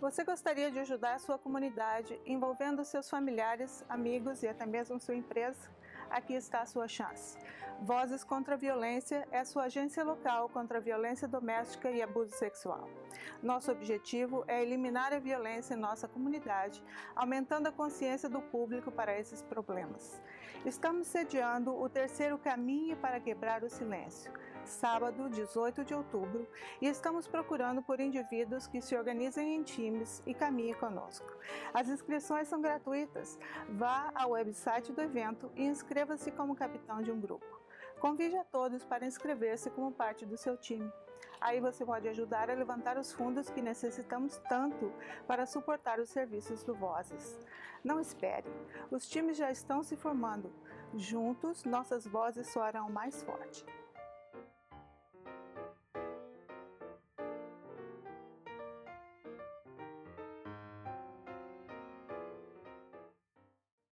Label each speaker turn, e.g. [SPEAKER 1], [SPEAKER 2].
[SPEAKER 1] Você gostaria de ajudar a sua comunidade, envolvendo seus familiares, amigos e até mesmo sua empresa? Aqui está a sua chance. Vozes contra a Violência é a sua agência local contra a violência doméstica e abuso sexual. Nosso objetivo é eliminar a violência em nossa comunidade, aumentando a consciência do público para esses problemas. Estamos sediando o terceiro Caminhe para Quebrar o Silêncio, sábado, 18 de outubro, e estamos procurando por indivíduos que se organizem em times e caminhem conosco. As inscrições são gratuitas. Vá ao website do evento e inscreva-se como capitão de um grupo. Convide a todos para inscrever-se como parte do seu time. Aí você pode ajudar a levantar os fundos que necessitamos tanto para suportar os serviços do Vozes. Não espere, os times já estão se formando. Juntos, nossas vozes soarão mais forte.